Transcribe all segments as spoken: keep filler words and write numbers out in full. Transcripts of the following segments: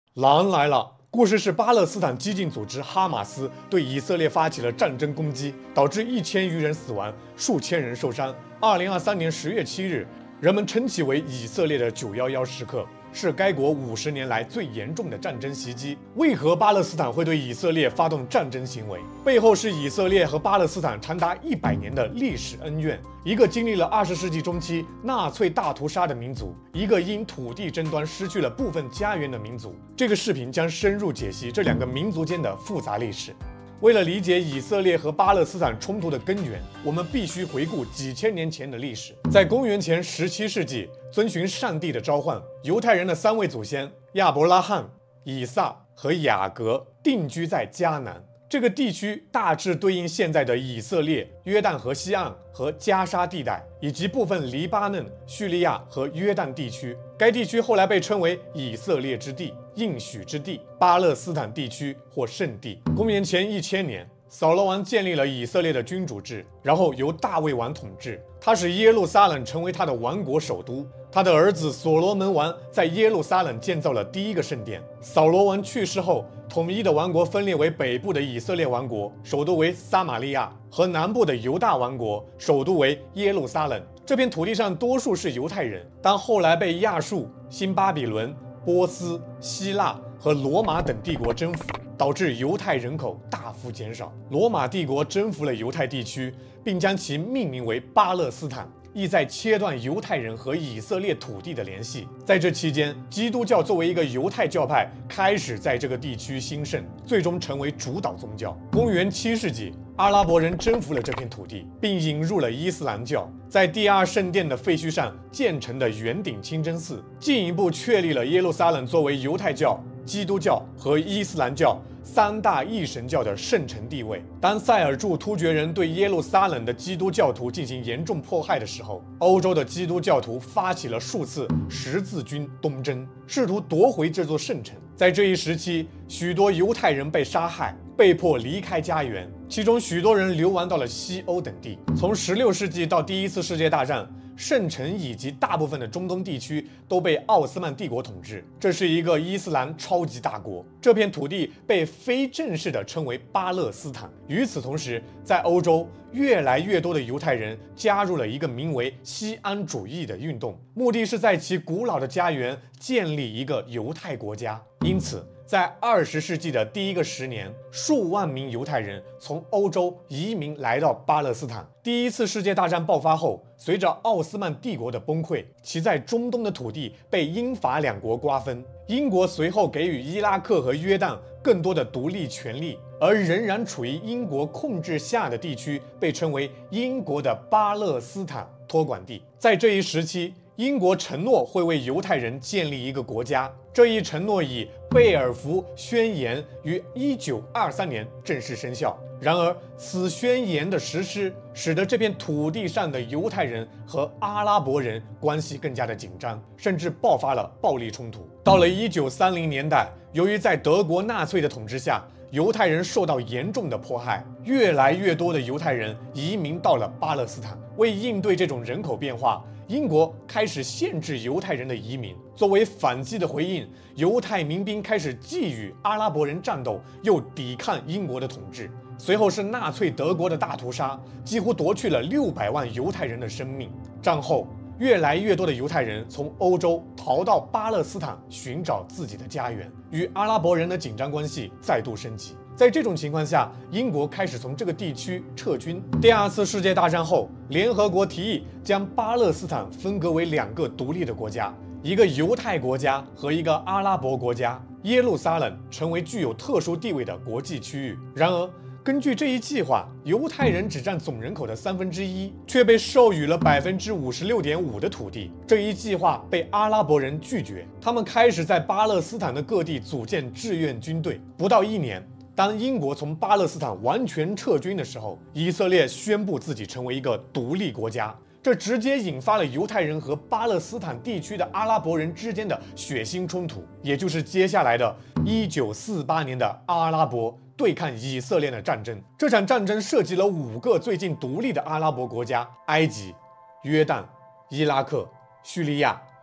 狼来了！故事是巴勒斯坦激进组织哈马斯对以色列发起了战争攻击，导致一千余人死亡，数千人受伤。二零二三年十月七日，人们称其为以色列的九一一时刻，是该国五十年来最严重的战争袭击。为何巴勒斯坦会对以色列发动战争行为？背后是以色列和巴勒斯坦长达一百年的历史恩怨，一个经历了二十世纪中期纳粹大屠杀的民族，一个因土地争端失去了部分家园的民族。这个视频将深入解析这两个民族间的复杂历史。为了理解以色列和巴勒斯坦冲突的根源，我们必须回顾几千年前的历史。在公元前十七世纪，遵循上帝的召唤，犹太人的三位祖先亚伯拉罕、以撒和雅各定居在迦南。这个地区大致对应现在的以色列、约旦河西岸和加沙地带，以及部分黎巴嫩、叙利亚和约旦地区。该地区后来被称为以色列之地、应许之地、巴勒斯坦地区或圣地。公元前一千年，扫罗王建立了以色列的君主制，然后由大卫王统治。他使耶路撒冷成为他的王国首都。他的儿子所罗门王在耶路撒冷建造了第一个圣殿。扫罗王去世后，统一的王国分裂为北部的以色列王国，首都为撒玛利亚，和南部的犹大王国，首都为耶路撒冷。这片土地上多数是犹太人，但后来被亚述、新巴比伦、波斯、希腊和罗马等帝国征服，导致犹太人口大幅减少。罗马帝国征服了犹太地区，并将其命名为巴勒斯坦，意在切断犹太人和以色列土地的联系。在这期间，基督教作为一个犹太教派开始在这个地区兴盛，最终成为主导宗教。公元七世纪，阿拉伯人征服了这片土地，并引入了伊斯兰教。在第二圣殿的废墟上建成的圆顶清真寺，进一步确立了耶路撒冷作为犹太教、基督教和伊斯兰教三大一神教的圣城地位。当塞尔柱突厥人对耶路撒冷的基督教徒进行严重迫害的时候，欧洲的基督教徒发起了数次十字军东征，试图夺回这座圣城。在这一时期，许多犹太人被杀害，被迫离开家园，其中许多人流亡到了西欧等地。从十六世纪到第一次世界大战，圣城以及大部分的中东地区都被奥斯曼帝国统治，这是一个伊斯兰超级大国。这片土地被非正式地称为巴勒斯坦。与此同时，在欧洲，越来越多的犹太人加入了一个名为锡安主义的运动，目的是在其古老的家园建立一个犹太国家。因此，在二十世纪的第一个十年，数万名犹太人从欧洲移民来到巴勒斯坦。第一次世界大战爆发后，随着奥斯曼帝国的崩溃，其在中东的土地被英法两国瓜分。英国随后给予伊拉克和约旦更多的独立权利，而仍然处于英国控制下的地区被称为英国的巴勒斯坦托管地。在这一时期，英国承诺会为犹太人建立一个国家，这一承诺以贝尔福宣言于一九二三年正式生效。然而，此宣言的实施使得这片土地上的犹太人和阿拉伯人关系更加的紧张，甚至爆发了暴力冲突。到了一九三零年代，由于在德国纳粹的统治下，犹太人受到严重的迫害，越来越多的犹太人移民到了巴勒斯坦。为应对这种人口变化，英国开始限制犹太人的移民。作为反击的回应，犹太民兵开始既与阿拉伯人战斗，又抵抗英国的统治。随后是纳粹德国的大屠杀，几乎夺去了六百万犹太人的生命。战后，越来越多的犹太人从欧洲逃到巴勒斯坦寻找自己的家园，与阿拉伯人的紧张关系再度升级。在这种情况下，英国开始从这个地区撤军。第二次世界大战后，联合国提议将巴勒斯坦分割为两个独立的国家，一个犹太国家和一个阿拉伯国家。耶路撒冷成为具有特殊地位的国际区域。然而，根据这一计划，犹太人只占总人口的三分之一，却被授予了百分之五十六点五的土地。这一计划被阿拉伯人拒绝，他们开始在巴勒斯坦的各地组建志愿军队。不到一年，当英国从巴勒斯坦完全撤军的时候，以色列宣布自己成为一个独立国家。这直接引发了犹太人和巴勒斯坦地区的阿拉伯人之间的血腥冲突，也就是接下来的一九四八年的阿拉伯对抗以色列的战争。这场战争涉及了五个最近独立的阿拉伯国家：埃及、约旦、伊拉克、叙利亚、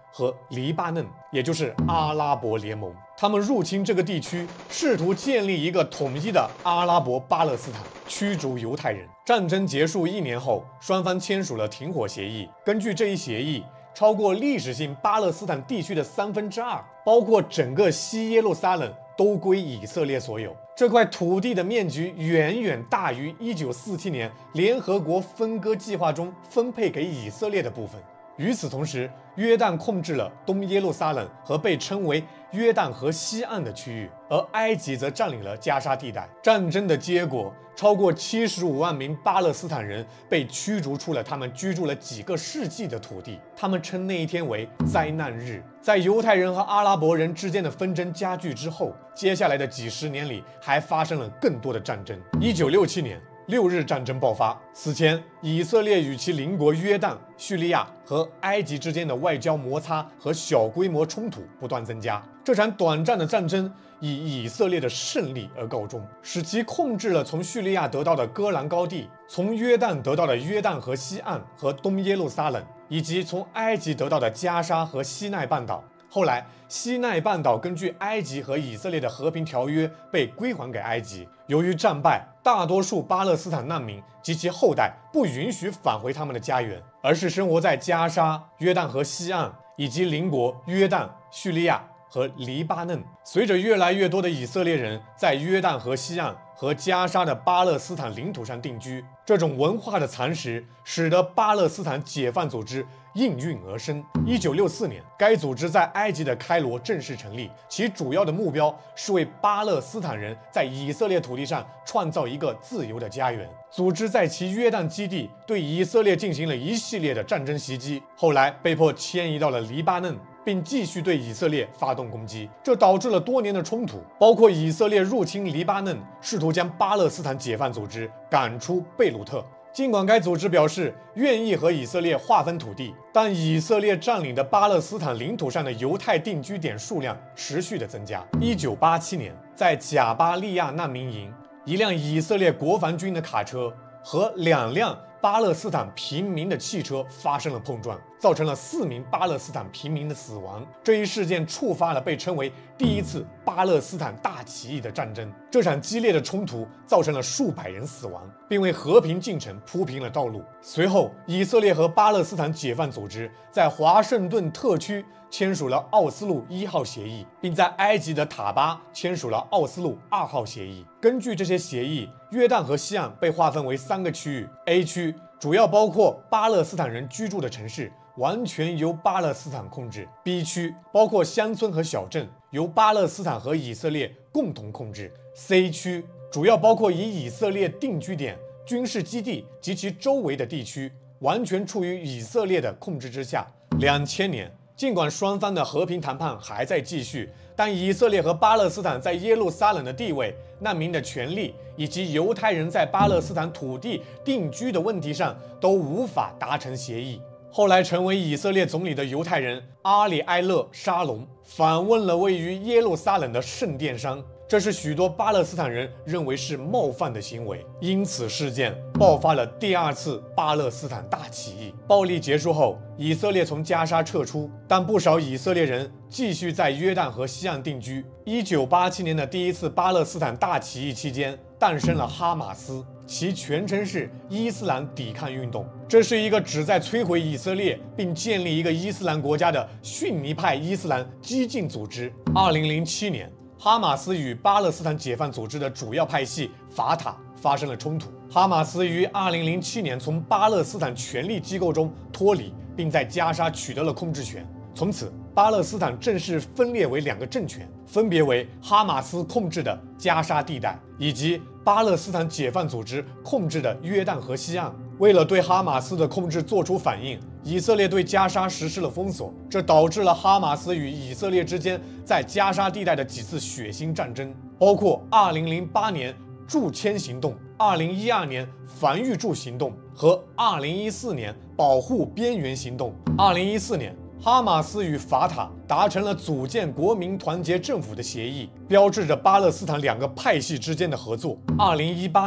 和黎巴嫩，也就是阿拉伯联盟。他们入侵这个地区，试图建立一个统一的阿拉伯巴勒斯坦，驱逐犹太人。战争结束一年后，双方签署了停火协议。根据这一协议，超过历史性巴勒斯坦地区的三分之二，包括整个西耶路撒冷，都归以色列所有。这块土地的面积远远大于一九四七年联合国分割计划中分配给以色列的部分。与此同时，约旦控制了东耶路撒冷和被称为约旦河西岸的区域，而埃及则占领了加沙地带。战争的结果，超过七十五万名巴勒斯坦人被驱逐出了他们居住了几个世纪的土地。他们称那一天为灾难日。在犹太人和阿拉伯人之间的纷争加剧之后，接下来的几十年里还发生了更多的战争。一九六七年。六日战争爆发。此前，以色列与其邻国约旦、叙利亚和埃及之间的外交摩擦和小规模冲突不断增加。这场短暂的战争以以色列的胜利而告终，使其控制了从叙利亚得到的戈兰高地，从约旦得到的约旦河西岸和东耶路撒冷，以及从埃及得到的加沙和西奈半岛。后来，西奈半岛根据埃及和以色列的和平条约被归还给埃及。由于战败，大多数巴勒斯坦难民及其后代不允许返回他们的家园，而是生活在加沙、约旦河西岸以及邻国约旦、叙利亚和黎巴嫩。随着越来越多的以色列人在约旦河西岸和加沙的巴勒斯坦领土上定居，这种文化的蚕食使得巴勒斯坦解放组织应运而生。一九六四年，该组织在埃及的开罗正式成立，其主要的目标是为巴勒斯坦人在以色列土地上创造一个自由的家园。组织在其约旦基地对以色列进行了一系列的战争袭击，后来被迫迁移到了黎巴嫩，并继续对以色列发动攻击，这导致了多年的冲突，包括以色列入侵黎巴嫩，试图将巴勒斯坦解放组织赶出贝鲁特。尽管该组织表示愿意和以色列划分土地，但以色列占领的巴勒斯坦领土上的犹太定居点数量持续的增加。一九八七年，在贾巴利亚难民营，一辆以色列国防军的卡车和两辆巴勒斯坦平民的汽车发生了碰撞，造成了四名巴勒斯坦平民的死亡。这一事件触发了被称为第一次巴勒斯坦大起义的战争。这场激烈的冲突造成了数百人死亡，并为和平进程铺平了道路。随后，以色列和巴勒斯坦解放组织在华盛顿特区签署了奥斯陆一号协议，并在埃及的塔巴签署了奥斯陆二号协议。根据这些协议，约旦河西岸被划分为三个区域。A 区主要包括巴勒斯坦人居住的城市，完全由巴勒斯坦控制。B 区包括乡村和小镇，由巴勒斯坦和以色列共同控制。C 区主要包括以以色列定居点、军事基地及其周围的地区，完全处于以色列的控制之下。两千年，尽管双方的和平谈判还在继续，但以色列和巴勒斯坦在耶路撒冷的地位、难民的权利以及犹太人在巴勒斯坦土地定居的问题上都无法达成协议。后来成为以色列总理的犹太人阿里埃勒·沙龙访问了位于耶路撒冷的圣殿山，这是许多巴勒斯坦人认为是冒犯的行为。因此事件爆发了第二次巴勒斯坦大起义。暴力结束后，以色列从加沙撤出，但不少以色列人继续在约旦河西岸定居。一九八七年的第一次巴勒斯坦大起义期间，诞生了哈马斯，其全称是伊斯兰抵抗运动。这是一个旨在摧毁以色列并建立一个伊斯兰国家的逊尼派伊斯兰激进组织。二零零七年，哈马斯与巴勒斯坦解放组织的主要派系法塔发生了冲突。哈马斯于二零零七年从巴勒斯坦权力机构中脱离，并在加沙取得了控制权。从此，巴勒斯坦正式分裂为两个政权，分别为哈马斯控制的加沙地带以及巴勒斯坦解放组织控制的约旦河西岸。为了对哈马斯的控制做出反应，以色列对加沙实施了封锁，这导致了哈马斯与以色列之间在加沙地带的几次血腥战争，包括二零零八年驻签行动、二零一二年防御驻行动和二零一四年保护边缘行动。二零一四年，哈马斯与法塔达成了组建国民团结政府的协议，标志着巴勒斯坦两个派系之间的合作。二零一八年，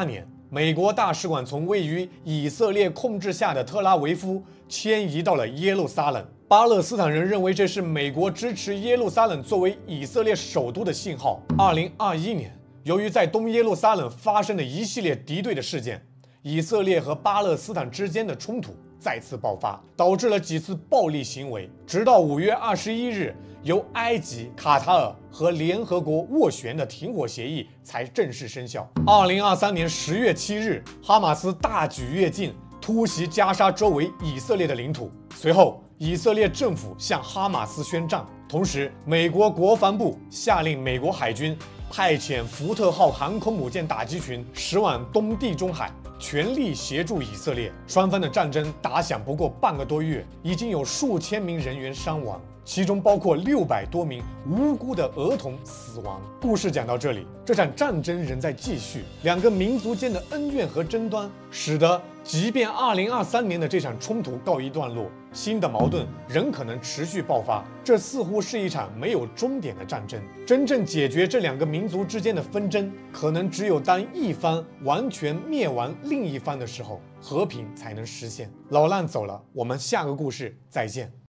美国大使馆从位于以色列控制下的特拉维夫迁移到了耶路撒冷。巴勒斯坦人认为这是美国支持耶路撒冷作为以色列首都的信号。二零二一年，由于在东耶路撒冷发生的一系列敌对的事件，以色列和巴勒斯坦之间的冲突再次爆发，导致了几次暴力行为。直到五月二十一日，由埃及、卡塔尔和联合国斡旋的停火协议才正式生效。二零二三年十月七日，哈马斯大举跃进，突袭加沙周围以色列的领土。随后，以色列政府向哈马斯宣战。同时，美国国防部下令美国海军派遣福特号航空母舰打击群驶往东地中海，全力协助以色列。双方的战争打响不过半个多月，已经有数千名人员伤亡，其中包括六百多名无辜的儿童死亡。故事讲到这里，这场战争仍在继续，两个民族间的恩怨和争端，使得即便二零二三年的这场冲突告一段落，新的矛盾仍可能持续爆发。这似乎是一场没有终点的战争。真正解决这两个民族之间的纷争，可能只有当一方完全灭亡另一方的时候，和平才能实现。老衲走了，我们下个故事再见。